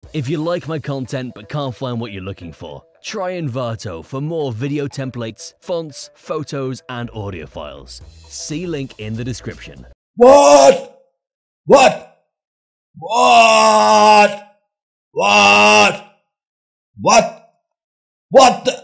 If you like my content but can't find what you're looking for, try Envato for more video templates, fonts, photos, and audio files. See link in the description. What? What? What? What? What? What?